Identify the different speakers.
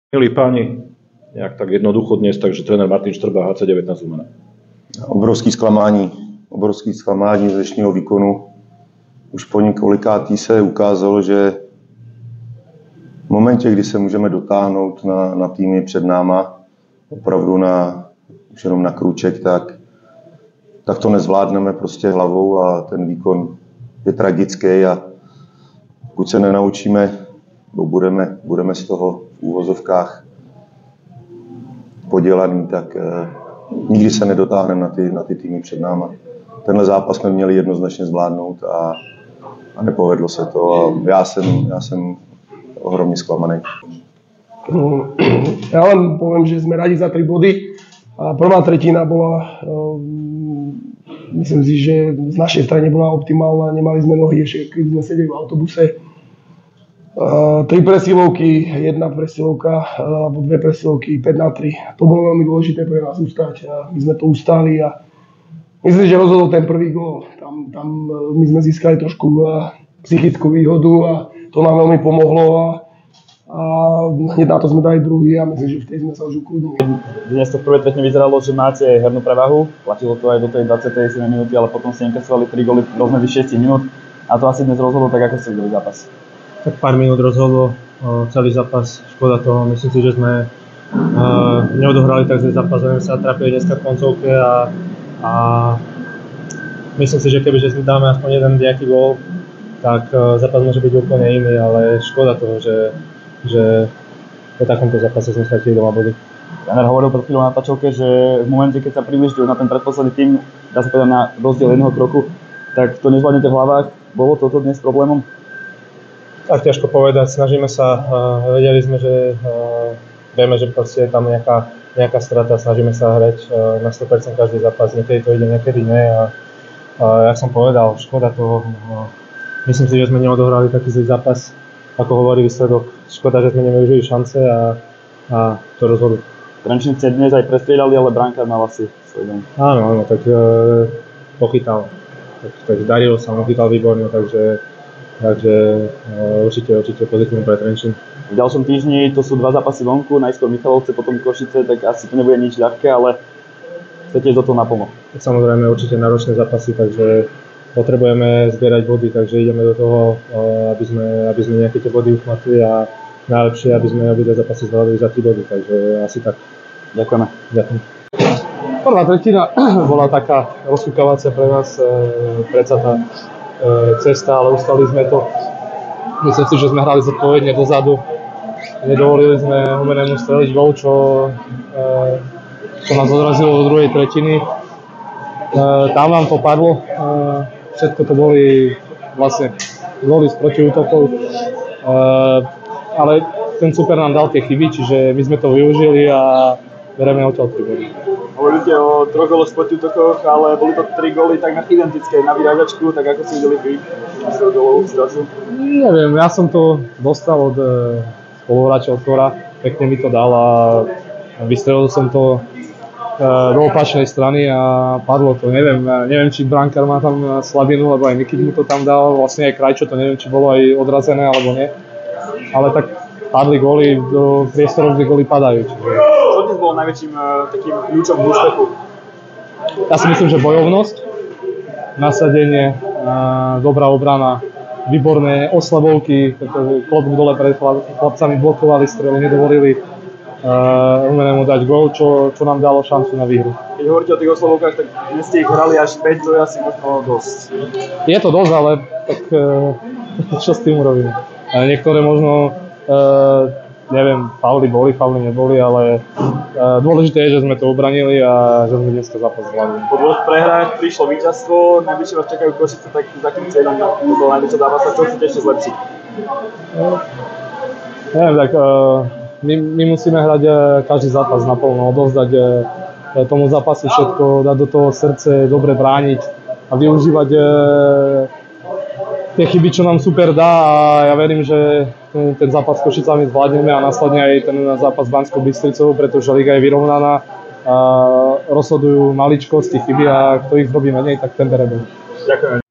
Speaker 1: Milí páni, nejak tak jednoducho dnes, takže tréner Martin Štrba, HC19 Humenné.
Speaker 2: Obrovské zklamání z dnešního výkonu. Už po několikátý se ukázalo, že v momentě, kdy se můžeme dotáhnout na týmy před náma, opravdu už jenom na krůček, tak to nezvládneme prostě hlavou a ten výkon je tragický a pokud se nenaučíme, budeme z toho v úvozovkách podělaný, tak nikdy se nedotáhneme na ty týmy před náma. Tenhle zápas jsme měli jednoznačně zvládnout a nepovedlo se to a já jsem ohromne sklamaný.
Speaker 3: Ja len poviem, že sme radi za 3 body a prvá tretina bola, myslím si, že z našej strany bola optimálna, nemali sme nohy ešte, keď sme sedeli v autobuse. 3 presilovky, 1 presilovka alebo 2 presilovky, 5-3. To bolo veľmi dôležité pre nás ustať a my sme to ustali a myslím, že rozhodol ten prvý gól. Tam my sme získali trošku psychickú výhodu a to nám veľmi pomohlo a hneď na to sme dali druhý a myslím, že v tej sme sa už ukludnili.
Speaker 4: Dnes to v prvej tretine vyzeralo, že máte hernú prevahu, platilo to aj do tej 27. minúty, ale potom ste inkasovali 3 góly v rozmedzi 6 minút a to asi dnes rozhodlo, tak ako ste videli zápas?
Speaker 5: Tak pár minút rozhodlo celý zápas, škoda toho, myslím si, že sme neodohrali tak zlý zápas, len sa trápili dneska v koncovke a myslím si, že kebyže si dáme aspoň jeden nejaký gól, tak zápas môže byť úplne iný, ale škoda toho, že po takomto zápase sme stratili doma body.
Speaker 4: Tréner hovoril pred chvíľou na tlačovke, že v momente, keď sa približujú na ten predposledný tým, dá sa povedať na rozdiel jedného kroku, tak to nezvládnete v hlavách. Bolo toto dnes problémom?
Speaker 5: Tak ťažko povedať, snažíme sa, vedeli sme, že vieme, že proste je tam nejaká strata, snažíme sa hrať na 100% každý zápas, niekedy to ide, niekedy nie a jak som povedal, škoda toho, myslím si, že sme neodohrali taký zlý zápas, ako hovorí výsledok, škoda, že sme nevyužili šance a to rozhodli.
Speaker 4: Trenčín dnes aj prestriedali, ale brankár mal asi svoj deň.
Speaker 5: Áno, tak pochytal, takže darilo sa, on chytal výborne, takže určite pozitívne pre Trenčín.
Speaker 4: V ďalšom týždni to sú 2 zápasy vonku, najskôr Michalovce, potom Košice, tak asi to nebude nič ľahké, ale chcete do toho napomoc.
Speaker 5: Samozrejme určite náročné zápasy, takže potrebujeme zbierať body, takže ideme do toho, aby sme nejaké tie body uchmatli a najlepšie, aby sme obidve zápasy zvládli za 3 body, takže asi tak.
Speaker 4: Ďakujeme.
Speaker 5: Ďakujem. Prvá tretina bola taká rozkúkavacia pre nás, predsa tá cesta, ale ustali sme to. Myslím si, že sme hrali zodpovedne dozadu. Nedovolili sme Humennému streliť gól, čo nás odrazilo do druhej tretiny. Tam nám to padlo. Všetko to boli vlastne góly z protiútokov. Ale ten super nám dal tie chyby, čiže my sme to využili a bereme odtiaľ 3 góly.
Speaker 4: Hovoríte o 3 góloch v protiútokoch, ale boli to 3 góly takmer identické na vyrážačku, tak ako si videli vy z gólovú situáciu?
Speaker 5: Neviem, ja som to dostal od spoluhráča Otvora, pekne mi to dal a vystrelil som to do opačnej strany a padlo to. Neviem, či brankár má tam slabinu, lebo aj Nikic mu to tam dal, vlastne aj Krajčo, to neviem, či bolo aj odrazené alebo nie. Ale tak padli góly do priestorov, kde góly padajú.
Speaker 4: Čo dnes bol najväčším takým kľúčom k úspechu?
Speaker 5: Ja si myslím, že bojovnosť, nasadenie, dobrá obrana, výborné oslabovky, klobúk dole pred chlapcami, blokovali strely, nedovolili Humennému dať gól, čo nám dalo šancu na výhru.
Speaker 4: Keď hovoríte o tých oslabovkách, tak dnes ste ich hrali až 5, to je asi možno dosť. Je
Speaker 5: to dosť, ale tak čo s tým urobíme? Niektoré možno, neviem, fauly boli, fauly neboli, ale dôležité je, že sme to obranili a že sme dneska zápas zvládli.
Speaker 4: Po 2 prehrách prišlo víťazstvo, najbližšie vás čakajú Košice, tak za akým cieľom to bola najbližšia zápasa, čo chcete ešte zlepšiť?
Speaker 5: Neviem, tak my musíme hrať každý zápas naplno, odovzdať tomu zápasu všetko, dať do toho srdce, dobre brániť a využívať tie chyby, čo nám super dá a ja verím, že ten zápas s Košicami zvládneme a následne aj ten zápas s Banskou Bystricou, pretože liga je vyrovnaná a rozhodujú maličkosti chyby a kto ich robí menej, tak ten bere.
Speaker 4: Ďakujem.